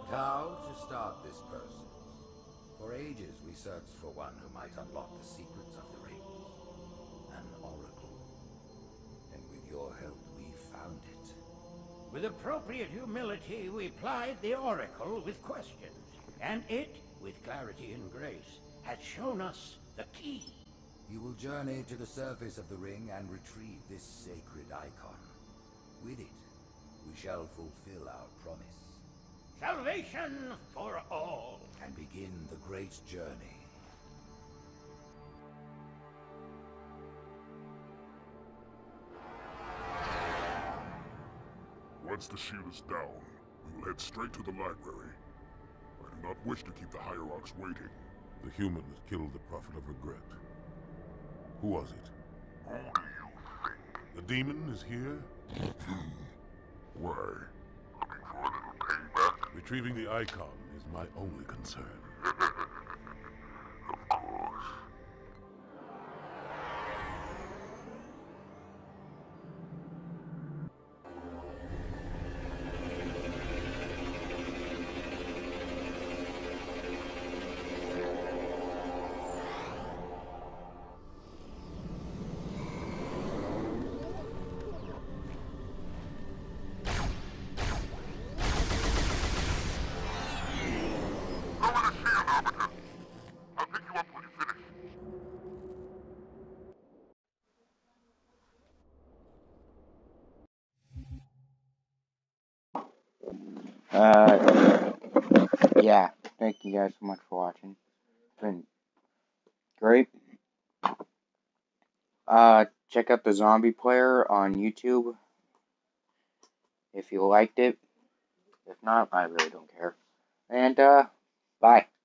How to start this process? For ages we searched for one who might unlock the secrets of the rings. An oracle. And with your help we found it. With appropriate humility, we plied the oracle with questions, and it, with clarity and grace, has shown us the key. You will journey to the surface of the ring and retrieve this sacred icon. With it, we shall fulfill our promise. Salvation for all. And begin the great journey. Once the shield is down, we will head straight to the library. I do not wish to keep the Hierarchs waiting. The humans killed the Prophet of Regret. Who was it? Who do you think? The demon is here? Why? Looking for a little payback? Retrieving the icon is my only concern. Of course. Yeah, thank you guys so much for watching. It's been great. Check out the Zombie Player on YouTube if you liked it. If not, I really don't care. And, bye.